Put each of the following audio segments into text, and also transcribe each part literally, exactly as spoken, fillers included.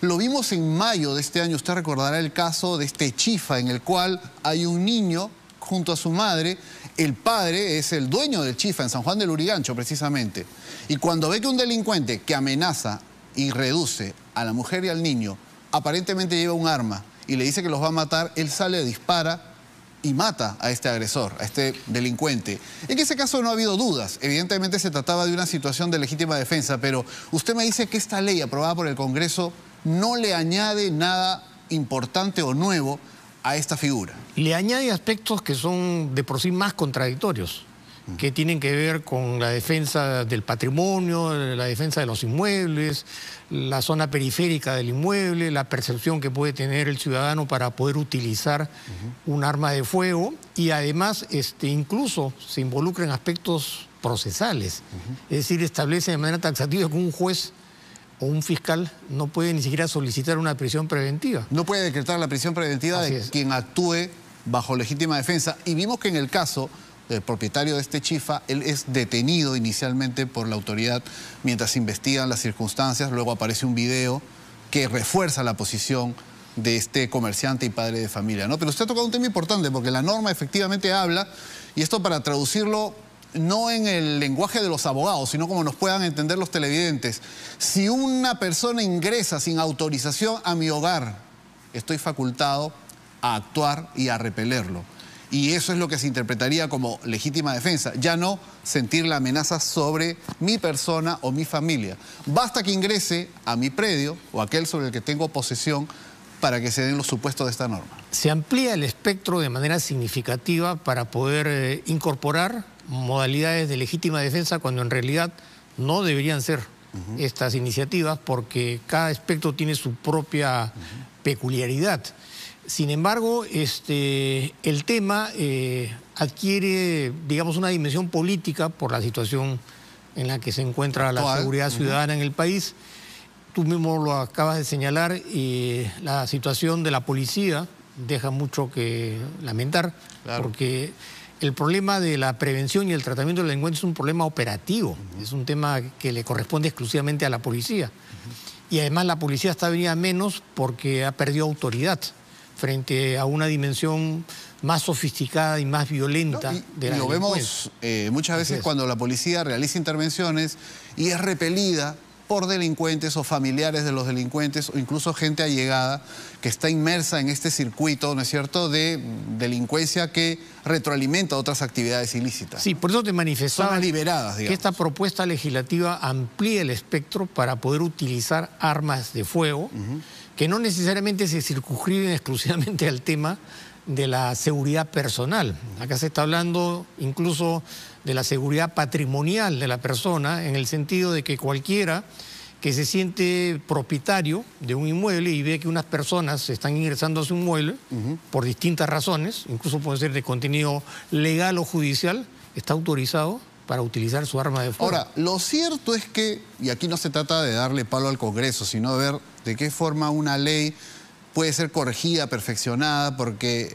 Lo vimos en mayo de este año, usted recordará el caso de este Chifa, en el cual hay un niño junto a su madre. El padre es el dueño del Chifa en San Juan del Lurigancho, precisamente. Y cuando ve que un delincuente que amenaza y reduce a la mujer y al niño, aparentemente lleva un arma y le dice que los va a matar, él sale, dispara y mata a este agresor, a este delincuente. En ese caso no ha habido dudas. Evidentemente se trataba de una situación de legítima defensa, pero usted me dice que esta ley aprobada por el Congreso no le añade nada importante o nuevo a esta figura. Le añade aspectos que son de por sí más contradictorios, que tienen que ver con la defensa del patrimonio, la defensa de los inmuebles, la zona periférica del inmueble, la percepción que puede tener el ciudadano para poder utilizar uh-huh. un arma de fuego, y además este, incluso se involucra en aspectos procesales. Uh-huh. Es decir, establece de manera taxativa que un juez o un fiscal no puede ni siquiera solicitar una prisión preventiva. No puede decretar la prisión preventiva Así de es. quien actúe bajo legítima defensa. Y vimos que en el caso el propietario de este Chifa, él es detenido inicialmente por la autoridad mientras investigan las circunstancias. Luego aparece un video que refuerza la posición de este comerciante y padre de familia, ¿no? Pero usted ha tocado un tema importante porque la norma efectivamente habla, y esto para traducirlo no en el lenguaje de los abogados, sino como nos puedan entender los televidentes. Si una persona ingresa sin autorización a mi hogar, estoy facultado a actuar y a repelerlo. Y eso es lo que se interpretaría como legítima defensa, ya no sentir la amenaza sobre mi persona o mi familia. Basta que ingrese a mi predio o aquel sobre el que tengo posesión para que se den los supuestos de esta norma. Se amplía el espectro de manera significativa para poder eh, incorporar modalidades de legítima defensa cuando en realidad no deberían ser uh-huh. estas iniciativas, porque cada espectro tiene su propia uh-huh. peculiaridad. Sin embargo, este, el tema eh, adquiere, digamos, una dimensión política por la situación en la que se encuentra Actual. la seguridad ciudadana uh-huh. en el país. Tú mismo lo acabas de señalar, y la situación de la policía deja mucho que lamentar, claro. porque el problema de la prevención y el tratamiento del delincuente es un problema operativo, uh-huh. es un tema que le corresponde exclusivamente a la policía. Uh-huh. Y además la policía está venida menos porque ha perdido autoridad frente a una dimensión más sofisticada y más violenta no, y, de la y lo vemos eh, muchas veces es. cuando la policía realiza intervenciones y es repelida por delincuentes o familiares de los delincuentes o incluso gente allegada que está inmersa en este circuito, ¿no es cierto?, de delincuencia que retroalimenta otras actividades ilícitas. Sí, por eso te manifestaba Son liberadas, que esta propuesta legislativa amplía el espectro para poder utilizar armas de fuego, uh-huh. que no necesariamente se circunscriben exclusivamente al tema de la seguridad personal. Acá se está hablando incluso de la seguridad patrimonial de la persona, en el sentido de que cualquiera que se siente propietario de un inmueble y ve que unas personas están ingresando a su inmueble uh-huh. por distintas razones, incluso puede ser de contenido legal o judicial, está autorizado para utilizar su arma de fuego. Ahora, lo cierto es que, y aquí no se trata de darle palo al Congreso, sino de ver de qué forma una ley puede ser corregida, perfeccionada, porque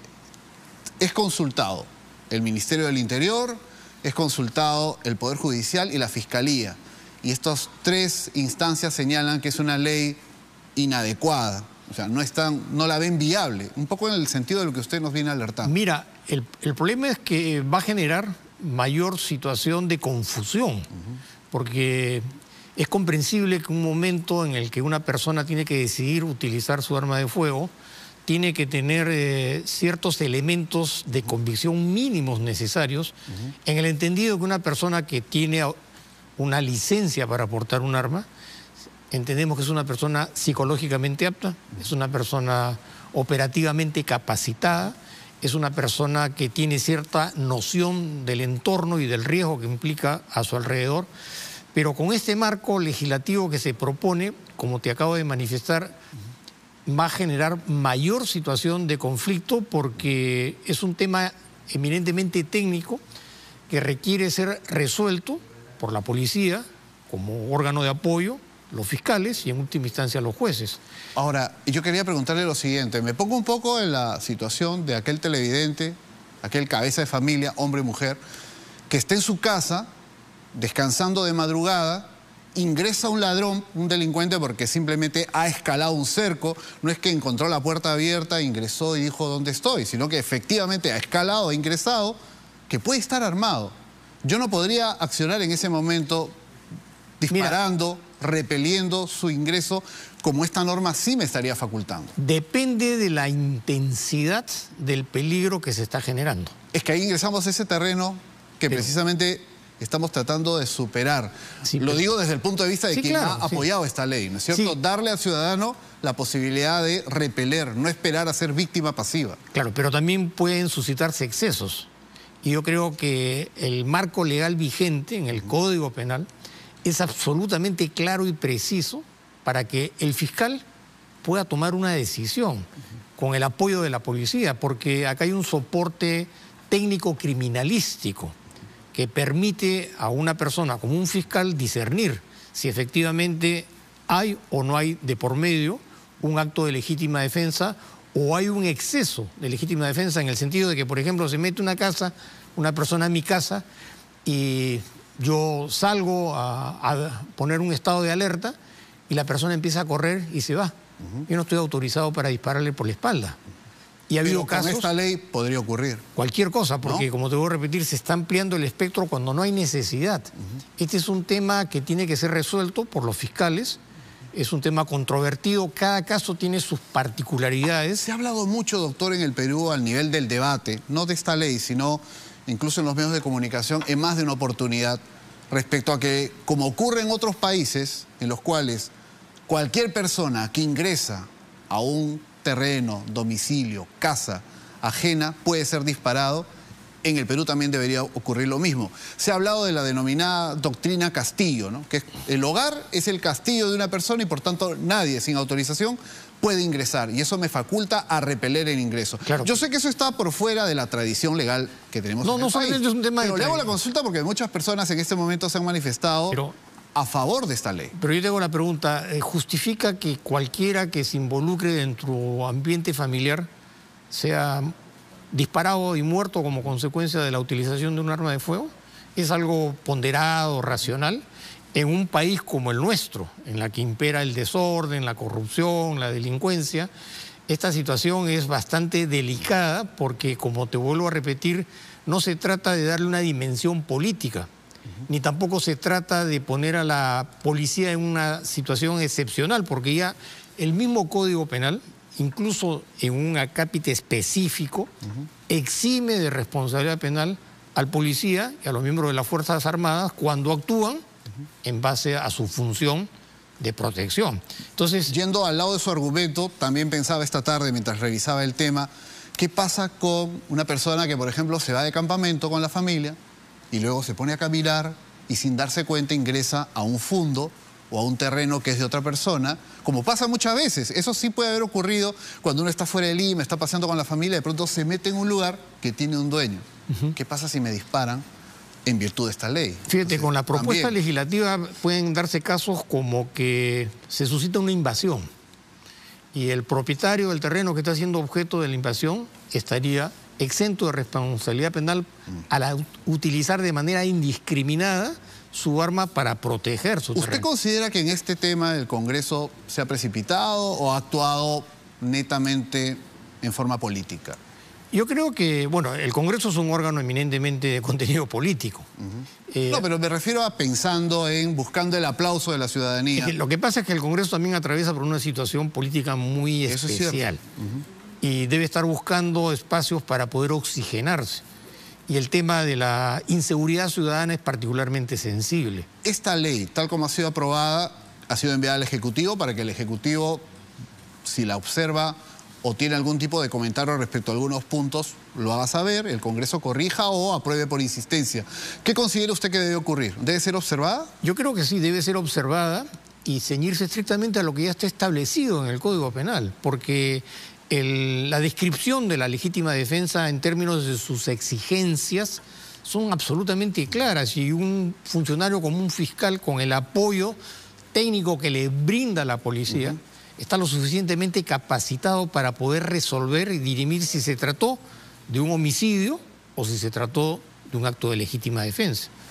es consultado el Ministerio del Interior, es consultado el Poder Judicial y la Fiscalía. Y estas tres instancias señalan que es una ley inadecuada, o sea, no, están, no la ven viable, un poco en el sentido de lo que usted nos viene alertando. Mira, el, el problema es que va a generar mayor situación de confusión, uh-huh. porque es comprensible que un momento en el que una persona tiene que decidir utilizar su arma de fuego, tiene que tener eh, ciertos elementos de convicción mínimos necesarios, uh-huh. en el entendido que una persona que tiene una licencia para portar un arma, entendemos que es una persona psicológicamente apta, uh-huh. es una persona operativamente capacitada, es una persona que tiene cierta noción del entorno y del riesgo que implica a su alrededor, pero con este marco legislativo que se propone, como te acabo de manifestar, va a generar mayor situación de conflicto porque es un tema eminentemente técnico que requiere ser resuelto por la policía como órgano de apoyo, los fiscales y en última instancia los jueces. Ahora, yo quería preguntarle lo siguiente, me pongo un poco en la situación de aquel televidente, aquel cabeza de familia, hombre o mujer, que está en su casa descansando de madrugada ingresa un ladrón, un delincuente, porque simplemente ha escalado un cerco. No es que encontró la puerta abierta, ingresó y dijo ¿dónde estoy? Sino que efectivamente ha escalado, ha ingresado, que puede estar armado. Yo no podría accionar en ese momento disparando, Mira, repeliendo su ingreso, como esta norma sí me estaría facultando. Depende de la intensidad del peligro que se está generando. Es que ahí ingresamos a ese terreno que pero, precisamente estamos tratando de superar. Sí, Lo pero, digo desde el punto de vista de sí, quien claro, ha apoyado sí. esta ley, ¿no es cierto? Sí. Darle al ciudadano la posibilidad de repeler, no esperar a ser víctima pasiva. Claro, pero también pueden suscitarse excesos. Y yo creo que el marco legal vigente en el Código Penal es absolutamente claro y preciso para que el fiscal pueda tomar una decisión con el apoyo de la policía, porque acá hay un soporte técnico criminalístico que permite a una persona como un fiscal discernir si efectivamente hay o no hay de por medio un acto de legítima defensa o hay un exceso de legítima defensa en el sentido de que, por ejemplo, se mete una casa, una persona en mi casa y yo salgo a, a poner un estado de alerta y la persona empieza a correr y se va. Uh-huh. Yo no estoy autorizado para dispararle por la espalda. Y ha habido Pero casos... con esta ley podría ocurrir. Cualquier cosa, porque ¿no? como te voy a repetir, se está ampliando el espectro cuando no hay necesidad. Uh-huh. Este es un tema que tiene que ser resuelto por los fiscales. Es un tema controvertido, cada caso tiene sus particularidades. Se ha hablado mucho, doctor, en el Perú al nivel del debate, no de esta ley, sino incluso en los medios de comunicación, en más de una oportunidad, respecto a que, como ocurre en otros países, en los cuales cualquier persona que ingresa a un terreno, domicilio, casa ajena, puede ser disparado, en el Perú también debería ocurrir lo mismo. Se ha hablado de la denominada doctrina Castillo, ¿no? Que el hogar es el castillo de una persona y por tanto nadie sin autorización puede ingresar y eso me faculta a repeler el ingreso. Claro. Yo sé que eso está por fuera de la tradición legal que tenemos no, en el no país, es un tema pero de le hago la consulta porque muchas personas en este momento se han manifestado pero, a favor de esta ley. Pero yo tengo la pregunta, ¿justifica que cualquiera que se involucre dentro del ambiente familiar sea disparado y muerto como consecuencia de la utilización de un arma de fuego? ¿Es algo ponderado, racional? En un país como el nuestro, en la que impera el desorden, la corrupción, la delincuencia, esta situación es bastante delicada porque, como te vuelvo a repetir, no se trata de darle una dimensión política, uh-huh. ni tampoco se trata de poner a la policía en una situación excepcional, porque ya el mismo Código Penal, incluso en un acápite específico, uh-huh. exime de responsabilidad penal al policía y a los miembros de las Fuerzas Armadas cuando actúan uh-huh. en base a su función de protección. Entonces, yendo al lado de su argumento, también pensaba esta tarde mientras revisaba el tema, ¿qué pasa con una persona que, por ejemplo, se va de campamento con la familia y luego se pone a caminar y sin darse cuenta ingresa a un fundo o a un terreno que es de otra persona, como pasa muchas veces? Eso sí puede haber ocurrido cuando uno está fuera de Lima, está paseando con la familia, de pronto se mete en un lugar que tiene un dueño. Uh-huh. ¿Qué pasa si me disparan en virtud de esta ley? Fíjate, entonces, con la propuesta también legislativa pueden darse casos como que se suscita una invasión y el propietario del terreno que está siendo objeto de la invasión estaría exento de responsabilidad penal uh-huh. al utilizar de manera indiscriminada su arma para proteger su terreno. ¿Usted considera que en este tema el Congreso se ha precipitado o ha actuado netamente en forma política? Yo creo que, bueno, el Congreso es un órgano eminentemente de contenido político. Uh-huh. eh, no, pero me refiero a pensando en, buscando el aplauso de la ciudadanía. Es que lo que pasa es que el Congreso también atraviesa por una situación política muy Eso especial. Es uh-huh. Y debe estar buscando espacios para poder oxigenarse. Y el tema de la inseguridad ciudadana es particularmente sensible. Esta ley, tal como ha sido aprobada, ha sido enviada al Ejecutivo para que el Ejecutivo, si la observa o tiene algún tipo de comentario respecto a algunos puntos, lo haga saber, el Congreso corrija o apruebe por insistencia. ¿Qué considera usted que debe ocurrir? ¿Debe ser observada? Yo creo que sí, debe ser observada y ceñirse estrictamente a lo que ya está establecido en el Código Penal, porque El, la descripción de la legítima defensa en términos de sus exigencias son absolutamente claras y un funcionario como un fiscal con el apoyo técnico que le brinda la policía uh-huh. está lo suficientemente capacitado para poder resolver y dirimir si se trató de un homicidio o si se trató de un acto de legítima defensa.